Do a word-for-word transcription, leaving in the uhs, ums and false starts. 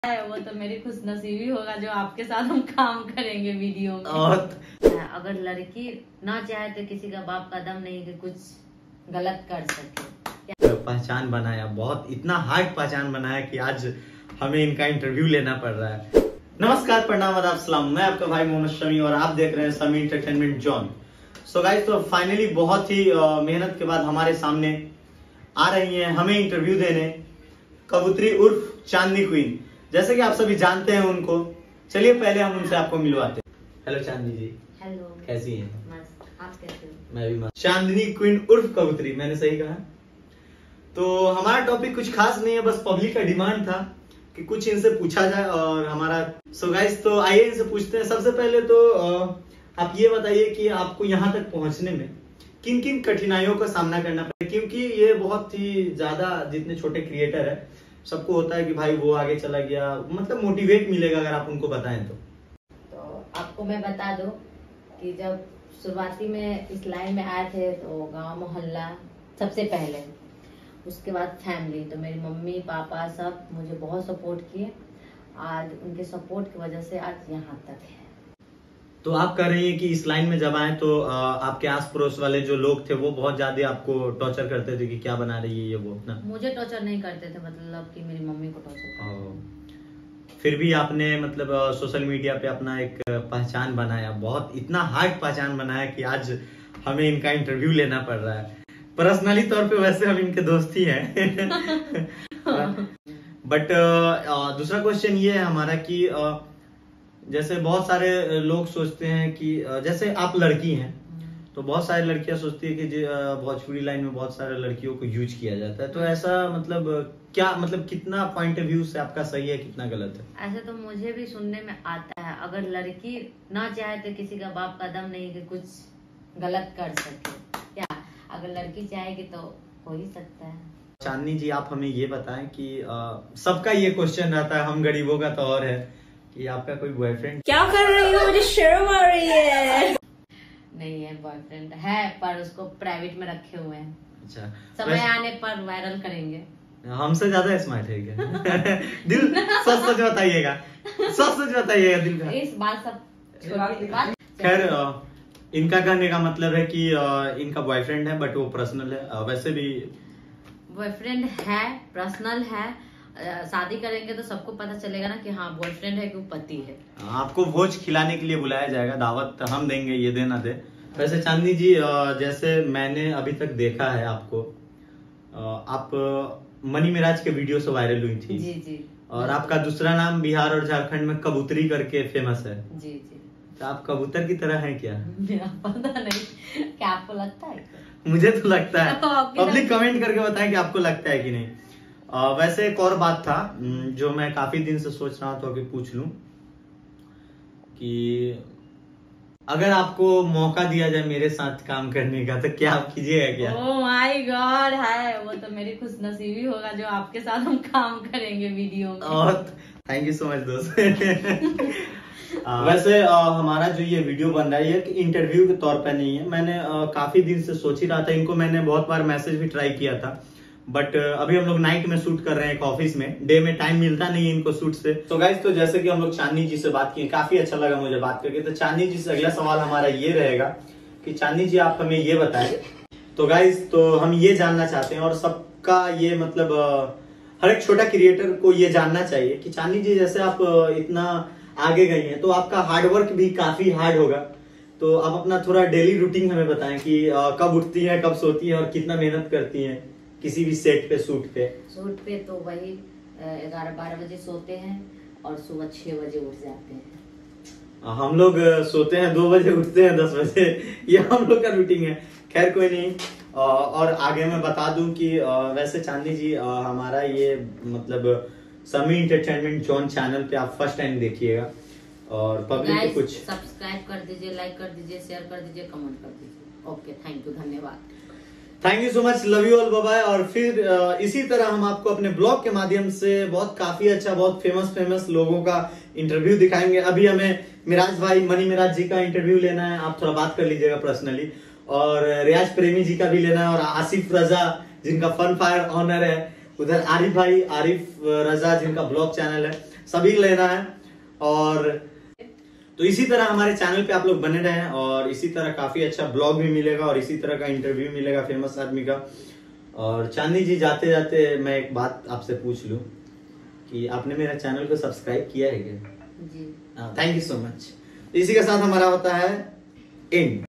वो तो मेरी खुशनसीबी होगा जो आपके साथ हम काम करेंगे वीडियो में। और अगर लड़की ना चाहे तो किसी का बाप का दम नहीं कि कुछ गलत कर सके। पहचान बनाया, बहुत इतना हार्ड पहचान बनाया कि आज हमें इनका इंटरव्यू लेना पड़ रहा है। नमस्कार, प्रणाम, आदाब, सलाम। मैं आपका भाई मोहम्मद शमी और आप देख रहे हैं Shami entertainment zone. So guys, तो फाइनली बहुत ही मेहनत के बाद हमारे सामने आ रही हैं हमें इंटरव्यू देने कबूतरी उर्फ चांदनी क्वीन। जैसे कि आप सभी जानते हैं उनको, चलिए पहले हम उनसे आपको मिलवाते हैं। हेलो चांदनी जी। हेलो, कैसी हैं? मस्त, आप कैसे हो? मैं भी मस्त। चांदनी क्वीन उर्फ कबूतरी, मैंने सही कहा? तो हमारा टॉपिक कुछ खास नहीं है, बस पब्लिक का डिमांड था कि कुछ इनसे पूछा जाए और हमारा। सो गाइस, तो आइए इनसे पूछते हैं। सबसे पहले तो आप ये बताइए कि आपको यहाँ तक पहुंचने में किन किन कठिनाइयों का सामना करना पड़ा, क्योंकि ये बहुत ही ज्यादा, जितने छोटे क्रिएटर है सबको होता है कि भाई वो आगे चला गया, मतलब मोटिवेट मिलेगा अगर आप उनको बताएं तो। तो आपको मैं बता दूं कि जब शुरुआती में इस लाइन में आए थे तो गांव मोहल्ला सबसे पहले, उसके बाद फैमिली, तो मेरी मम्मी पापा सब मुझे बहुत सपोर्ट किए। आज उनके सपोर्ट की वजह से आज यहाँ तक है। तो आप कह रही हैं कि इस लाइन में जब आए तो आपके आस पड़ोस वाले जो लोग थे वो बहुत ज्यादा आपको टॉर्चर करते थे कि क्या बना रही है ये वो ना? मुझे टॉर्चर नहीं करते थे, मतलब कि मेरी मम्मी को टॉर्चर करते थे। फिर भी आपने मतलब सोशल मीडिया पे अपना एक पहचान बनाया, बहुत इतना हार्ड पहचान बनाया कि आज हमें इनका इंटरव्यू लेना पड़ रहा है। पर्सनली तौर पे वैसे हम इनके दोस्त ही हैं। बट दूसरा क्वेश्चन ये है हमारा कि uh, जैसे बहुत सारे लोग सोचते हैं कि जैसे आप लड़की हैं तो बहुत सारी लड़कियां सोचती है कि भोजपुरी लाइन में बहुत सारे लड़कियों को यूज किया जाता है, तो ऐसा मतलब क्या, मतलब कितना पॉइंट ऑफ व्यू से आपका सही है, कितना गलत है? ऐसे तो मुझे भी सुनने में आता है, अगर लड़की ना चाहे तो किसी का बाप का दम नहीं कि कुछ गलत कर सके। क्या अगर लड़की चाहेगी तो हो ही सकता है। चांदनी जी, आप हमें ये बताएं कि सबका ये क्वेश्चन रहता है, हम गरीबों का तो और है, कि आपका कोई बॉयफ्रेंड? क्या कर रही हो, मुझे शर्म आ रही है। नहीं है, बॉयफ्रेंड है पर उसको प्राइवेट में रखे हुए हैं। अच्छा, समय आने पर वायरल करेंगे। हमसे ज्यादा स्मार्ट है क्या? दिल सच सच बताइएगा, सच सच बताइएगा दिल का। इस बात सब खैर, इनका कहने का मतलब है कि इनका बॉयफ्रेंड है बट वो पर्सनल है। वैसे भी बॉयफ्रेंड है, पर्सनल है। शादी करेंगे तो सबको पता चलेगा ना कि हाँ बॉयफ्रेंड है कि पति है। आपको भोज खिलाने के लिए बुलाया जाएगा, दावत हम देंगे, ये देना दे। वैसे चांदनी जी, जैसे मैंने अभी तक देखा है आपको, आप मनी मिराज के वीडियो से वायरल हुई थी। जी जी। और आपका दूसरा नाम बिहार और झारखंड में कबूतरी करके फेमस है। जी जी। तो आप कबूतर की तरह हैं क्या? पता नहीं, क्या आपको लगता है? मुझे तो लगता है। पब्लिक कमेंट करके बताएं कि आपको लगता है कि नहीं। आ, वैसे एक और बात था जो मैं काफी दिन से सोच रहा था कि पूछ लूं, कि अगर आपको मौका दिया जाए मेरे साथ काम करने का तो क्या आप कीजिएगा क्या? ओह माय गॉड, है वो तो मेरी खुशनसीबी होगा जो आपके साथ हम काम करेंगे वीडियो में। और थैंक यू सो मच दोस्त। आ, वैसे आ, हमारा जो ये वीडियो बन रहा है ये इंटरव्यू के तौर पे नहीं है। मैंने आ, काफी दिन से सोच ही रहा था, इनको मैंने बहुत बार मैसेज भी ट्राई किया था, बट अभी हम लोग नाइट में शूट कर रहे हैं एक ऑफिस में, डे में टाइम मिलता नहीं है इनको शूट से। तो गाइस, तो जैसे कि हम लोग चांदनी जी से बात किए, काफी अच्छा लगा मुझे बात करके। तो चांदनी जी से अगला सवाल हमारा ये रहेगा कि चांदनी जी आप हमें ये बताएं। तो गाइस, तो हम ये जानना चाहते हैं और सबका ये मतलब हर एक छोटा क्रिएटर को ये जानना चाहिए कि चांदनी जी जैसे आप इतना आगे गई हैं तो आपका हार्डवर्क भी काफी हार्ड होगा। तो आप अपना थोड़ा डेली रूटीन हमें बताएं कि कब उठती हैं, कब सोती हैं और कितना मेहनत करती हैं किसी भी सेट पे, शूट पे। शूट पे तो वही ग्यारह बारह बजे सोते हैं और सुबह छह बजे उठ जाते हैं। हम लोग सोते हैं दो बजे, उठते हैं दस बजे। ये हम लोग का रूटीन है। खैर कोई नहीं। और आगे मैं बता दूं कि वैसे चांदनी जी, हमारा ये मतलब शमी एंटरटेनमेंट जोन चैनल पे आप फर्स्ट टाइम देखिएगा और पब्लिक को कुछ सब्सक्राइब कर दीजिए, लाइक कर दीजिए, शेयर कर दीजिए, कमेंट कर दीजिए। ओके, थैंक यू, धन्यवाद। Thank you so much, love you all, bye bye. और फिर इसी तरह हम आपको अपने ब्लॉग के माध्यम से बहुत काफी अच्छा, बहुत फेमस फेमस लोगों का इंटरव्यू दिखाएंगे। अभी हमें मिराज भाई, मनी मिराज जी का इंटरव्यू लेना है, आप थोड़ा बात कर लीजिएगा पर्सनली। और रियाज प्रेमी जी का भी लेना है, और आसिफ रजा जिनका फन फायर ऑनर है, उधर आरिफ भाई, आरिफ रजा जिनका ब्लॉग चैनल है। सभी लेना है। और तो इसी तरह हमारे चैनल पे आप लोग बने रहें और इसी तरह काफी अच्छा ब्लॉग भी मिलेगा और इसी तरह का इंटरव्यू मिलेगा फेमस आदमी का। और चांदनी जी, जाते जाते मैं एक बात आपसे पूछ लूं कि आपने मेरा चैनल को सब्सक्राइब किया है क्या? जी। Thank you so much. इसी के साथ हमारा होता है एंड।